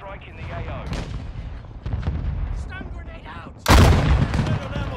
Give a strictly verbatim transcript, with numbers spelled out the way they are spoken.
strike in the A O. Stun grenade out!